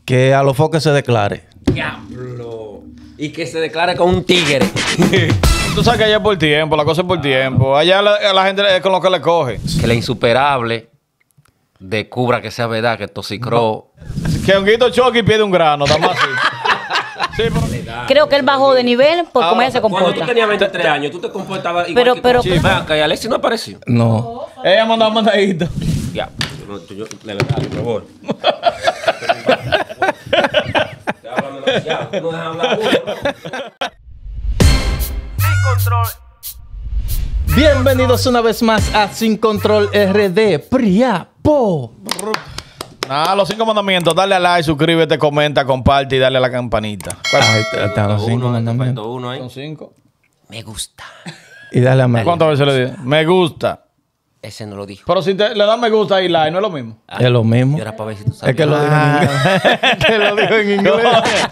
Que a los foques se declare. Diablo. Y que se declare con un tigre. Tú sabes que allá es por tiempo, la cosa es por tiempo. Allá la gente es con lo que le coge. Que la insuperable descubra que sea verdad que Toxicro. Que Honguito choque y pierde un grano, nada más así. Sí, pero... Creo que él bajó de nivel por cómo ella se Cuando tú comporta. tenías 23 años, tú te comportabas igual Pero- que pero- Sí, vea, que Alexis no apareció. No. Ella mandó un mandadito. Ya. De verdad, por favor. Te hablan demasiado. Tú no dejas hablar uno, ¿no? Bienvenidos una vez más a Sin Control RD. Priapo. Nada, los 5 mandamientos. Dale a like, suscríbete, comenta, comparte y dale a la campanita. Ahí están los 5 Uno, mandamientos. uno ahí. Son 5. Me gusta. Y dale a me. ¿Cuántas veces le dije? Me gusta. Ese no lo dijo. Pero si le das me gusta y like, no es lo mismo. Es lo mismo. Yo era para ver si tú sabes. Es que lo dijo en inglés. Que lo dijo en inglés.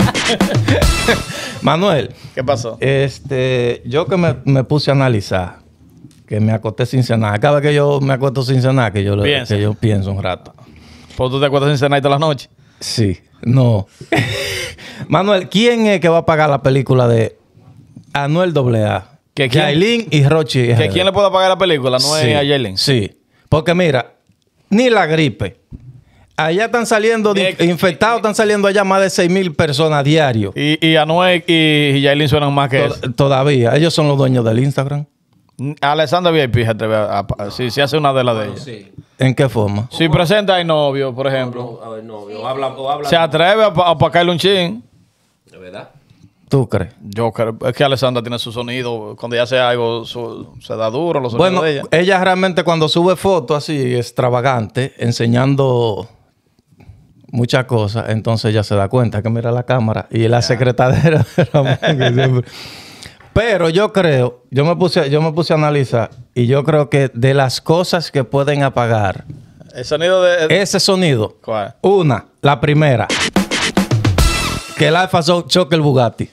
Manuel, ¿Qué pasó? yo que me puse a analizar, que me acosté sin cenar. Cada vez que yo me acuesto sin cenar, que yo pienso un rato. Pues tú te acuerdas sin cenar todas las noches. Sí, no. Manuel, ¿quién es que va a pagar la película de Anuel AA? ¿Que quién? Yailin y Rochi. ¿Que quién le puede pagar la película? No Sí, es a Yailin. Sí. Porque mira, ni la gripe. Allá están saliendo, infectados, están saliendo allá más de 6,000 personas diario. Y Anuel y Yailin suenan más que eso. Todavía. Ellos son los dueños del Instagram. Alessandra VIP se atreve si hace una de las de ellas. Sí. ¿En qué forma? Si presenta al novio, por ejemplo, A ver, no, habla. se atreve a apacarle un chin. ¿De verdad? ¿Tú crees? Yo creo, es que Alessandra tiene su sonido. Cuando ella hace algo, se da duro los sonidos Bueno, de ella. ella realmente cuando sube fotos así extravagante, enseñando muchas cosas, entonces ella se da cuenta que mira la cámara y la secretadera de Ramón, que siempre... Pero yo creo, yo me puse a analizar y yo creo que de las cosas que pueden apagar El sonido de... ese sonido, ¿Cuál? la primera, que el Alfa choque el Bugatti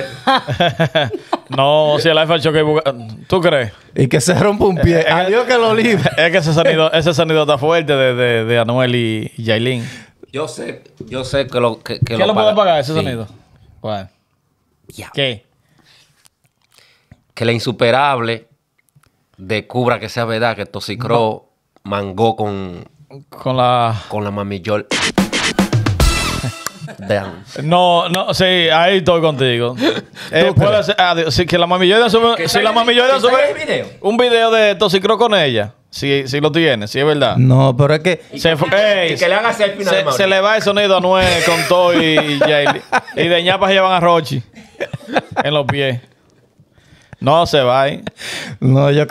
No, si el iPhone choque... ¿Tú crees? y que se rompa un pie. Adiós que lo libre. Es que ese sonido está fuerte de Anuel y Yailin. Yo sé que lo que ¿Quién lo puede apagar ese Sí. sonido? ¿Cuál? Ya. ¿Qué? Que la insuperable descubra que sea verdad que Toxicro mangó con la mami Yol. Vean. No, sí, ahí estoy contigo. Puede ser, sí, que la mamilloida sube... Si la mamilloida sube un video de Toxicro con ella, si lo tiene, si es verdad. No, pero es que Que le haga selfie nada más. Se le va el sonido a Anuel con todo y Yailin. Y de ñapa se llevan a Rochi en los pies. No se va ahí. no, yo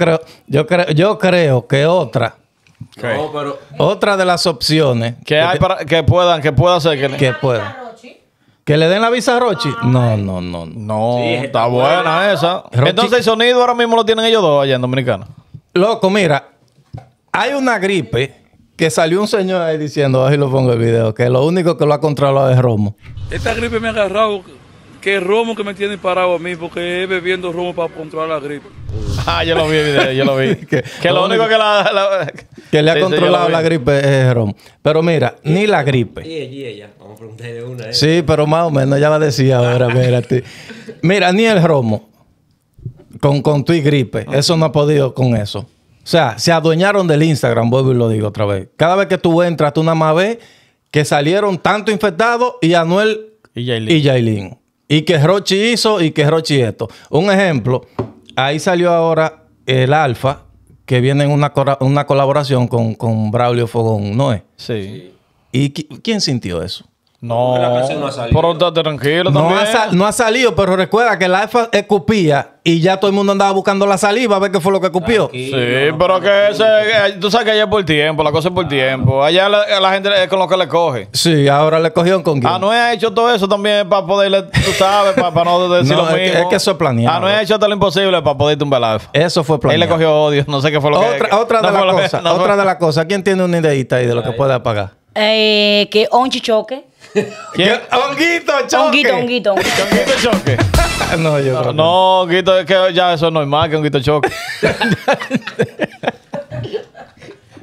creo que otra No, pero de las opciones Que hay para que pueda hacer que pueda. ¿Que le den la visa a Rochi? No. No, Sí, está está buena buena. esa. Rochi- Entonces el sonido ahora mismo lo tienen ellos dos allá en Dominicana. Loco, mira, hay una gripe que salió un señor ahí diciendo, ahí lo pongo el video, que lo único que lo ha controlado es Romo. Esta gripe me ha agarrado, que romo que me tiene parado a mí, porque es bebiendo romo para controlar la gripe. Ah, yo lo vi el video, yo lo vi. Que lo único que Que le ha Sí, sí, yo controlado lo vi. la gripe es Romo. Pero mira, ni la gripe. y ella. Vamos a preguntarle una. Sí, pero más o menos, ya la decía ahora, mírate. Mira, ni el Romo con tu y gripe, eso no ha podido con eso. O sea, se adueñaron del Instagram, vuelvo y lo digo otra vez. Cada vez que tú entras, tú nada más ves que salieron tanto infectados y Anuel Y Yailin. y Yailin. Y que Rochi hizo y que Rochi esto. Un ejemplo, ahí salió ahora el Alfa, que viene en una colaboración con Braulio Fogón, ¿no es? Sí. ¿Y quién sintió eso? No, La canción no ha salido. pero estate tranquilo también. No ha salido, pero recuerda que el Alfa escupía y ya todo el mundo andaba buscando la saliva a ver qué fue lo que escupió. Sí, pero que tú sabes que allá es por tiempo, la cosa es por tiempo. Allá la gente es con lo que le coge. Sí, ahora le cogieron con quién. Anuel ha hecho todo eso también para poderle, tú sabes, para no decir No, lo es que- mismo. es que eso es planeado. Anuel ha hecho todo lo imposible para poder tumbar la Alfa. Eso fue Él planeado. le cogió odio, no sé qué fue lo que... Otra no de fue las lo que- cosas. no fue- Otra de las cosas. ¿Quién tiene una ideita ahí de lo que puede apagar? Que Onchi choque. ¿Quién? ¡Honguito, choque! Honguito. ¿Honguito choque? No, yo creo que No, Honguito, es que ya eso es normal, que Honguito choque.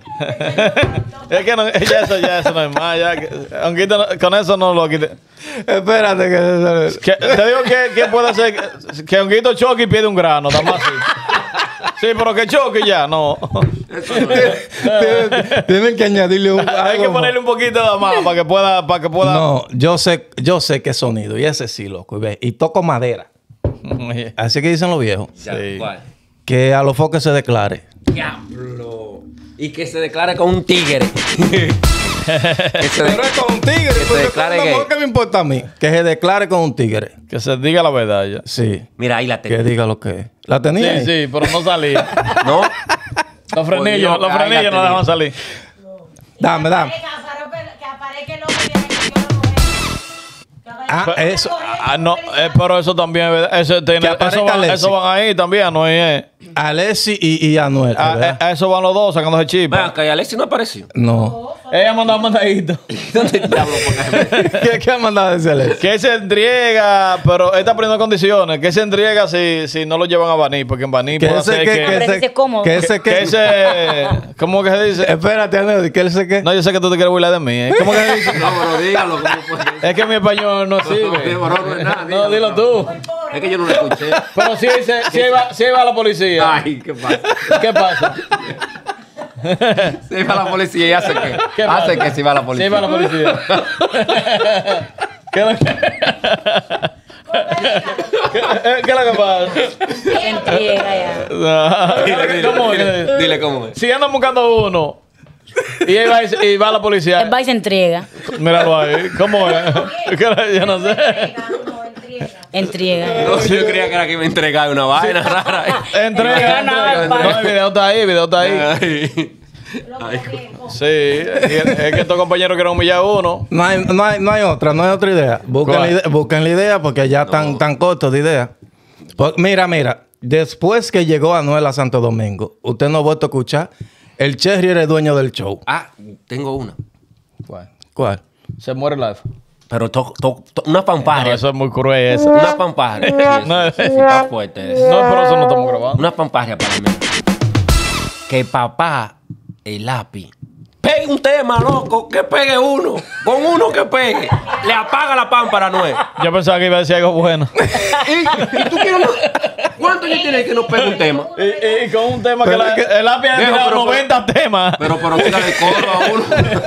Es que no, ya eso no es más. Ya, Honguito, con eso no lo quité. Espérate Te digo que puede hacer que Honguito choque y pierde un grano, nada más así. Sí, pero que choque ya, no. Tienen que añadirle Hay que ponerle un poquito más para que pueda. No, yo sé qué sonido. Y ese sí, loco. Y toco madera. Así que dicen los viejos. Ya, Sí. ¿cuál? Que a los foques se declare. Diablo. Y que se declare con un tigre. Que se Pero es con un tigre. se Porque declare con una gay. mujer, ¿qué me importa a mí? Que se declare con un tigre. Que se diga la verdad ya. Sí. Mira, ahí la Que tengo. diga lo que es. ¿La tenía? Sí, sí, pero no salía. ¿No? Los frenillos, Dios, no cállate, dejaban salir. Dame. Que aparezca el hombre de Ah, eso. No, pero eso también es verdad. Que aparezca Alexis. Eso van ahí también, no es. Alessi y Anuel. ¿verdad? A eso van los dos sacándose Vean, chispas. que Alexis no apareció. No. Ella mandó un mandadito. ¿Dónde diablo ponemos? ¿Qué ha mandado a decir Alessi? Que se entrega, pero está poniendo condiciones. Que se entrega si no lo llevan a Baní, porque en Baní Que puede ese ser que que. Pero ese es cómodo. que ese Que ese. ¿Cómo que se dice? Espérate, Anuel, que ese que. No, yo sé que tú te quieres burlar de mí. ¿Eh? ¿Cómo que se dice? No, pero dígalo, ¿cómo puede ser? Es que mi español no sirve. No, no es nada, No, dígalo. dilo tú. Es que yo no lo escuché. Pero si iba a la policía. Ay, ¿qué pasa? ¿Qué pasa? Se va a la policía y hace que. ¿Qué Hace pasa? que se va a la Si policía. iba a la policía. ¿Qué es lo que- ¿Qué es lo que pasa? Entrega ya. ¿Cómo es? Dile cómo es. Si andan buscando uno y va a la policía, El baile se entrega. míralo ahí. ¿Cómo es? Yo no sé. Entrega. No, yo creía que era que iba a entregar una vaina rara. Entrega. No, el video está ahí. Ay. Ay, Sí, es que estos compañeros quieren humillar a uno. No hay otra idea. ¿Cuál? Busquen la idea porque ya están tan cortos de idea. Pues, mira. Después que llegó Anuel a Santo Domingo, usted no ha vuelto a escuchar. El Cherry era el dueño del show. Ah, tengo una. ¿Cuál? Se muere el iPhone. Pero una No, pamparia. eso es muy cruel eso. Una pamparia. Sí, No, sí, está fuerte eso. No, pero eso no estamos grabando. Una pamparia para mí. Que papá, el lápiz, pegue un tema, loco, que pegue uno. Con uno que pegue. Le apaga la pámpara, no es. Yo pensaba que iba a decir algo bueno. ¿Y tú quieres cuánto ya tienes que no pegue un tema? Y con un tema Pero que es que- el API ha Viejo, tirado pero- 90 temas. Pero dígale coro a uno.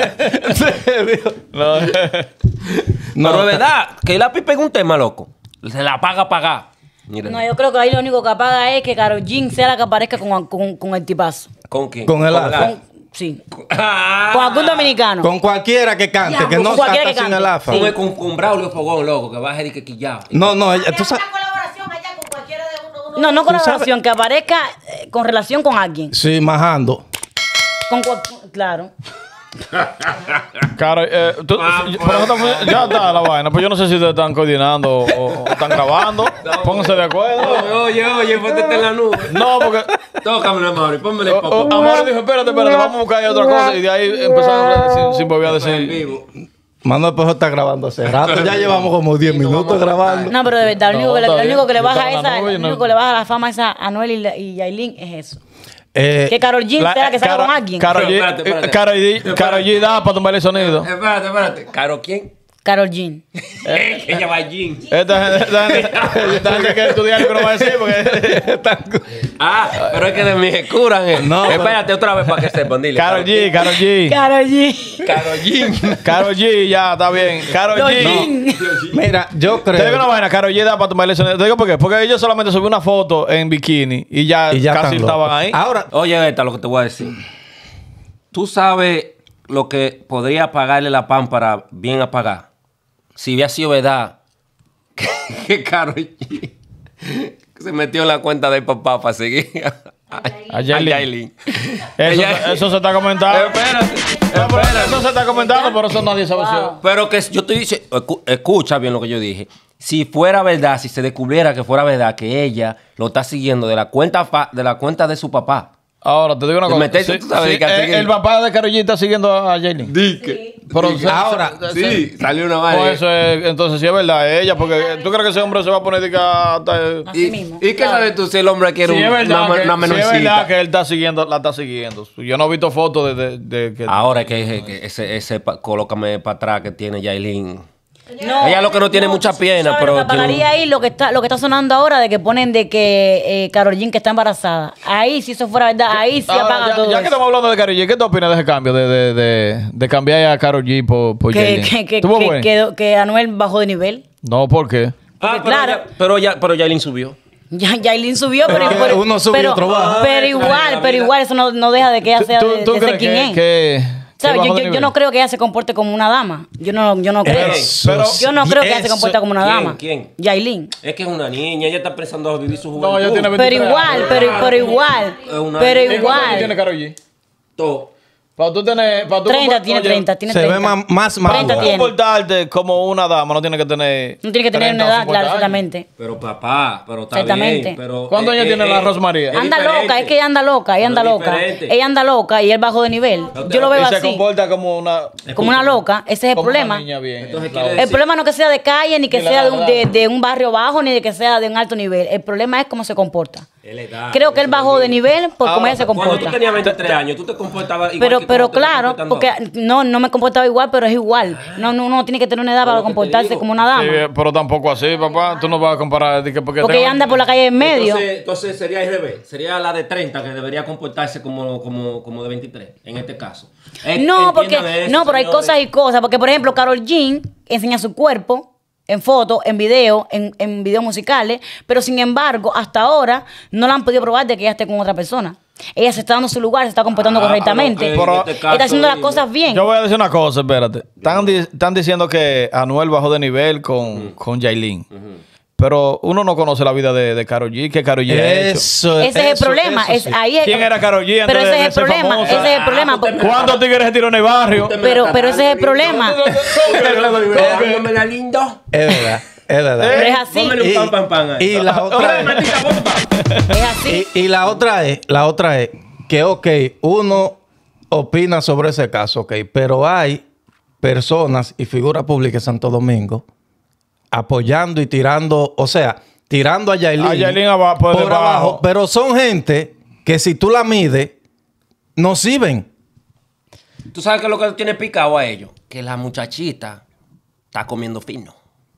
No. Pero es verdad, que el lápiz pegue un tema, loco. Se la apaga a pagar. Mira. No, yo creo que ahí lo único que apaga es que Karol G sea la que aparezca con el tipazo. ¿Con quién? Con el AFA. Sí. Ah. Con algún dominicano. Con cualquiera que cante, Ya, que con no cualquiera hasta que sin cante. el AFA. Sí. Con Braulio Fogón, loco, que va a ser que quillado. No, tú sabes. colaboración allá con cualquiera de uno. No, no con ¿Tú sabes? relación, que aparezca con relación con alguien. Sí, majando. Claro. Claro, ya está la vaina. Pues yo no sé si ustedes están coordinando o están grabando. Pónganse de acuerdo. Oye, póntete en la nube. No, porque Tócamelo, Mauri, pónmele el papá. Amor dijo, espérate, vamos a buscar ahí otra cosa. Y de ahí empezaron sin volver a En decir. vivo. Manuel Pejo está grabando hace rato. Ya llevamos como 10 minutos grabando. No, pero de verdad, lo No, único que, está lo único que le bien. baja Está en la esa, nube y lo no- único que le baja la fama esa a Anuel y Yailin es eso. Eh, Que Karol G sea la que salga con alguien. Karol Espérate. Karol G da para tumbar el sonido. Espérate. ¿Caro quién? Karol G. Ella va allí. Esta gente que estudiar lo que no va a decir porque Ah, pero es que de mis curan. No, pero- Espérate otra vez para que sepan. Dile. Karol G. Karol G. Karol G. Karol G, ya, está bien. Karol G. Mira, yo Te digo una creo. vaina, Karol G da para tumbar el sonido. Te digo por qué. Porque ellos solamente subieron una foto en bikini y ya, Y ya casi están estaban locos. ahí. Ahora, Oye, esta lo que te voy a decir. Tú sabes lo que podría pagarle la pámpara bien a pagar. Si hubiera sido verdad que Karol G se metió en la cuenta del papá para seguir a Yailin. Ella- Eso se está comentando. Espérate. No, pero eso se está comentando, pero eso nadie sabe. Pero que yo te dice, escucha bien lo que yo dije. Si fuera verdad, si se descubriera que fuera verdad que ella lo está siguiendo de la cuenta de su papá. Ahora, te digo una cosa. Meterte, tú sabes, que hace que- el papá de Karol G está siguiendo a Yailin. Pero Ahora, Sí, salió una Pues vaina. eso es, entonces sí es verdad, ella, porque tú crees que ese hombre se va a poner de que Así mismo. ¿Y qué Claro. sabes tú si el hombre quiere sí es una verdad, que, sí es menorcita? verdad que él está siguiendo, la está siguiendo. Yo no he visto fotos de que Ahora es que ese colócame para atrás que tiene Yailin. No, Ella lo que no tiene mucha pierna, ¿sabes pero lo que apagaría ahí lo que está sonando ahora de que ponen de que Karol G que está embarazada. Ahí, si eso fuera verdad, ahí sí Ahora, apaga todo ya que eso. estamos hablando de Karol G, ¿qué tú opinas de ese cambio de cambiar a Karol G por que, Yailin? que, ¿Estuvo que, bueno? que Anuel bajó de nivel. No, ¿por qué? Ah, Claro. pero Yailin subió. Yailin subió, Pero que uno sube y otro baja. Pero igual, eso no deja de que ella sea ¿Tú de ser crees quien es. que ¿Sabes? bajó de Yo nivel? no creo que ella se comporte como una dama. Yo no creo. Eso sí, Yo no creo que ella se eso- comporte como una ¿Quién? dama. ¿Quién? Yailin. Es que es una niña, ella está empezando a vivir su juventud. No, ella tiene 23 Pero igual, años. pero igual. Es una- Pero ¿Cuántos ¿Cuántos años igual. tiene Karol G? Todo. Para tú tener... Para tú 30, tiene oye, 30, tiene se 30. ve más 30 madura. tiene. comportarte como una dama, no tiene que tener... No tiene que tener 30 una o edad, 50 claro, años. exactamente. Pero papá, pero está Exactamente. bien. Pero, ¿Cuántos años tiene la Rosmaría? es Anda diferente. loca, es que ella anda loca, ella anda Pero es loca. diferente. Ella anda loca y él bajó de nivel. Yo lo veo Y se así, comporta como una... como una loca. Ese es el como problema. una niña bien. Entonces, La quiere otra. El problema no es que sea de calle, ni que Ni la sea edad. de un barrio bajo, ni de que sea de un alto nivel. El problema es cómo se comporta. Es la edad, Creo que él eso bajó es de bien. nivel por cómo Ahora, ella se Cuando comporta. tú tenías 23 años, tú te comportabas igual Pero que como te estás claro, comportando porque ahora. no me comportaba igual, pero es igual. No, uno tiene que tener una edad para lo que te comportarse digo. como una dama. Sí, pero tampoco así, papá. Tú no vas a comparar. Porque Porque ella anda por la calle en medio. Entonces sería al revés. Sería la de 30 que debería comportarse como de 23, en este caso. No, porque Entiendan eso, no, pero hay señores. cosas y cosas. Porque, por ejemplo, Karol G enseña su cuerpo en fotos, en video, en videos musicales, pero sin embargo, hasta ahora no la han podido probar de que ella esté con otra persona. Ella se está dando su lugar, se está comportando correctamente. pero en este está caso, haciendo las dime. cosas bien. Yo voy a decir una cosa, espérate. Están diciendo que Anuel bajó de nivel con Yailin. Pero uno no conoce la vida de Karol G. ¿Qué Karol G ha hecho? Eso, Ese es el eso problema. sí. Ahí es- ¿Quién era Karol G antes Pero ese de es el ser problema. famosa? Ese es el problema. ¿Cuántos tigres se tiró en el barrio? Pero ese es el problema. Dándome la lindo. Es verdad, es verdad. Pero es así. Póngale un pan ahí. Y la otra es, Maldita bomba. Es así. y la otra es que, ok, uno opina sobre ese caso, ok, pero hay personas y figuras públicas en Santo Domingo apoyando y tirando, o sea, tirando a Yailin, A Yailin por por debajo. abajo, pero son gente que si tú la mides, no sirven. ¿Tú sabes qué es lo que tiene picado a ellos? Que la muchachita está comiendo fino.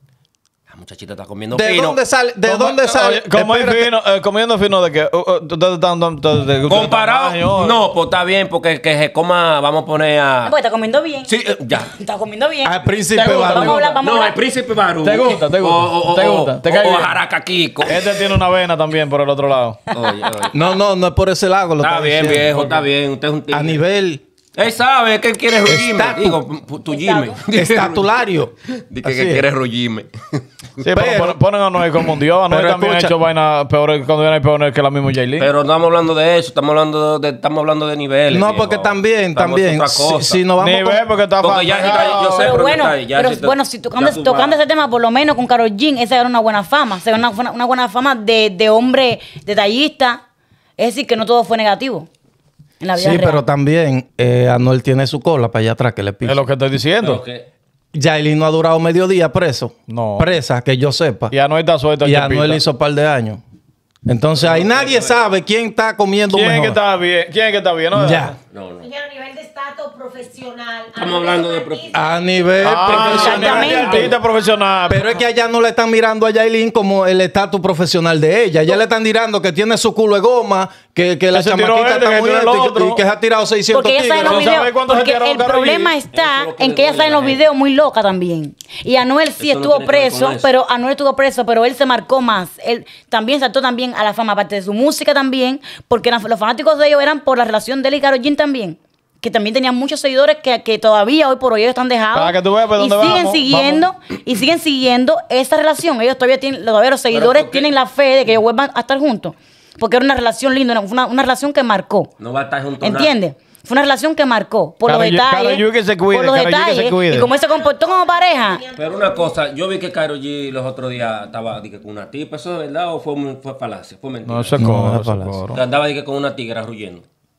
La muchachita está comiendo ¿De fino. dónde sale? ¿De ¿Cómo- dónde sale? oye, ¿cómo es Espérate. fino? Comiendo fino de que... ustedes están de Comparado, tamaño. no, pues está bien, porque que se coma, vamos a poner a... Pues está comiendo bien. Sí, ya. Está comiendo bien. Al príncipe Te gusta, Barú. Vamos a hablar, vamos a No, hablar. el príncipe Barú. ¿Te gusta? ¿Te gusta? ¿Te gusta? ¿Te cae o bien? Jaraca Kiko. Este tiene una vena también por el otro lado. Oye. No es por ese lado. Lo Está estoy bien, diciendo. viejo, está bien. Usted es un tigre. A nivel Él sabe que él quiere rullirme. Estatus. Digo, tu Jimmy. estatulario. Dice Así que es. quiere rullirme. Sí, pero Pero- ponen a Noel como un dios. Anuel Pero también ha escucha- hecho vainas peores cuando viene peor que la misma Yailin. Pero no estamos hablando de eso, estamos hablando de niveles. No, viejo. porque también, Estamos en otra si, cosa. si nos vamos Nivel porque está Porque ya fajado. está- yo sé, Pero pero bueno, está ahí, ya pero sí te- bueno, si ya tú tocando vas. ese tema, por lo menos con Karol G, esa era una buena fama. Se ganó una buena fama de hombre detallista. Es decir, que no todo fue negativo en la vida Sí, real. pero también Anuel tiene su cola para allá atrás que le pisa. Es lo que estoy diciendo. Pero que- Yailin no ha durado medio día preso. No. Presa, que yo sepa. Y Anuel está suelto. Y Chepita. Anuel hizo un par de años. Entonces ahí nadie sabe quién está comiendo ¿Quién es mejor. que está bien? ¿Quién es que está bien? ¿No? Ya. No, no. Señor, a nivel de estatus profesional. Estamos hablando de artista. A nivel Ah, profesional. nivel de artista profesional. Pero es que allá no le están mirando a Yailin como el estatus profesional de ella. Ya le están tirando que tiene su culo de goma, que la se tiró chamaquita este, está que muy tiró el alta y otro. que se ha tirado 600 Porque ella sale en los tigres. ¿No videos. sabe cuántos se Porque tiraron el Karol G? problema Eso está es lo que en le que ella duele sale en a los la gente. videos muy loca también. Y Anuel sí Eso no estuvo tiene que ver con preso, eso. pero Anuel estuvo preso, pero él se marcó más. Él también saltó también a la fama, aparte de su música también, porque los fanáticos de ellos eran por la relación de él y Karol G también. Que también tenían muchos seguidores que todavía hoy por hoy ellos están dejados. Para que tú veas por y dónde siguen vamos, siguiendo, y siguen siguiendo esa relación. Ellos todavía los seguidores ¿por qué? tienen la fe de que ellos vuelvan a estar juntos. Porque era una relación linda, una relación que marcó. No va a estar junto a ¿Entiendes? Fue una relación que marcó por los Karol G- detalles. Karol G que se cuide, por los Karol G que se detalles. cuide. Y como él se comportó como pareja. Pero una cosa, yo vi que Karol G los otros días estaba dije, con una tipa. ¿Eso es verdad o fue falacia? Fue mentira. No, eso es No, coro, es eso es falacia. coro. Que andaba dije, con una tigra ruyendo.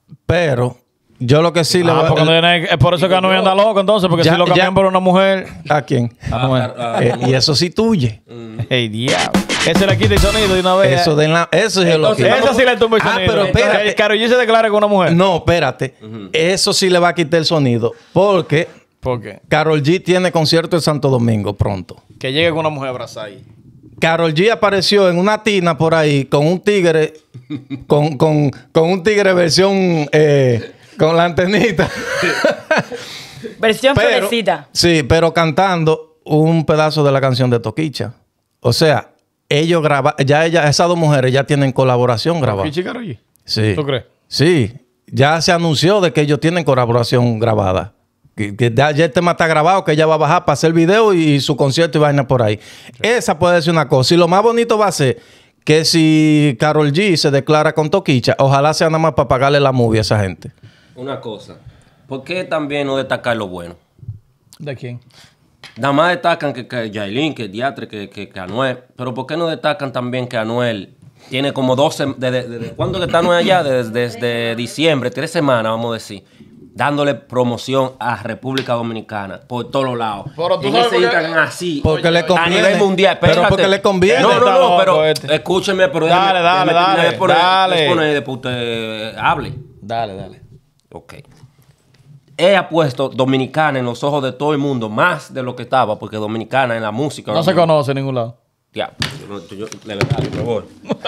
Pero yo lo que sí le voy porque es por eso que Anuel anda loco entonces, porque Ya- si lo cambian ya- por una mujer. ¿A quién? Anuel. Y eso sí tuye. ¡Ey, diablo! Ese le quita el sonido de una vez. Eso eso es lo que... Esa sí le tumba el sonido. pero espérate. Que Karol G se declara con una mujer. No, espérate. Eso sí le va a quitar el sonido. Porque ¿Por qué? Karol G tiene concierto en Santo Domingo pronto. Que llegue con una mujer abrazada ahí. Karol G apareció en una tina por ahí con un tigre, con un tigre versión con la antenita. Versión florecita. Sí, pero cantando un pedazo de la canción de Toquicha. O sea, ellos esas dos mujeres ya tienen colaboración grabada. ¿Toquicha y Karol G? Sí. ¿Tú crees? Sí. Ya se anunció de que ellos tienen colaboración grabada. Que ya el tema está grabado, que ella va a bajar para hacer video y su concierto y vaina por ahí. Sí. Esa puede ser una cosa. Y lo más bonito va a ser que si Karol G se declara con Toquicha, ojalá sea nada más para pagarle la movie a esa gente. Una cosa. ¿Por qué también no destacar lo bueno? ¿De quién? Nada más destacan que Yailin, que Diatre, que Anuel. Pero ¿por qué no destacan también que Anuel tiene como 12... ¿Desde cuándo que está Anuel allá? Desde diciembre, 3 semanas, vamos a decir. Dándole promoción a República Dominicana por todos los lados. Pero tú en sabes ese por qué. Instagram así. Porque le conviene. A nivel mundial. Pero Espérate. porque le conviene. No, pero Este. escúcheme. Pero Dale. después usted hable. Dale. Ok. Ella ha puesto Dominicana en los ojos de todo el mundo, más de lo que estaba, porque Dominicana en la música... No se conoce en ningún lado. Ya, de verdad, por favor.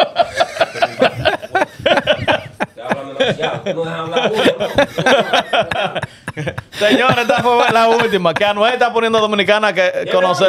No dejan hablar uno, Señores, esta fue la última. Que Anuel está poniendo Dominicana que conoce.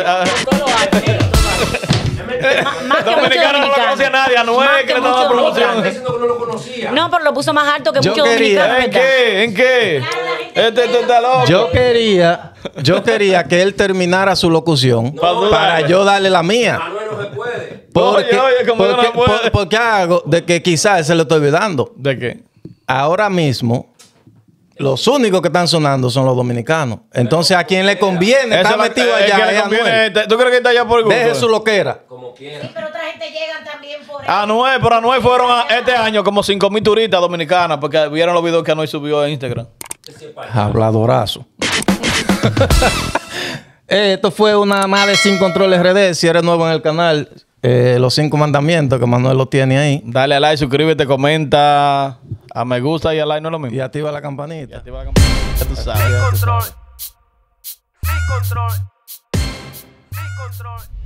Más que Dominicana no lo conocía nadie. Anuel Más que que le daba mucho promoción. dominicano. diciendo que no lo conocía. No, pero lo puso más alto que Yo muchos quería- dominicanos, ¿En ¿verdad? qué? ¿En qué? Este está loco. Yo quería que él terminara su locución para yo darle la mía. Manuel no se puede. Porque, Oye, como yo no puedo. porque hago de que quizás se lo estoy olvidando. ¿De qué? Ahora mismo, los únicos que están sonando son los dominicanos. Entonces, a quien le conviene estar metido el que allá le es conviene Anuel. ¿Tú crees que está allá por gusto? Deje su loquera. Como quiera. Pero otra gente llegan también por Anuel, pero Anuel fueron este año como 5,000 turistas dominicanas porque vieron los videos que Anuel subió en Instagram. Habladorazo. Esto fue una más de Sin Control RD. Si eres nuevo en el canal, los 5 mandamientos que Manuel lo tiene ahí. Dale a like, suscríbete, comenta, a me gusta y a like no es lo mismo. Y activa la campanita. Activa la campanita. Ya tú sabes. Sin control. Sin control. Sin control.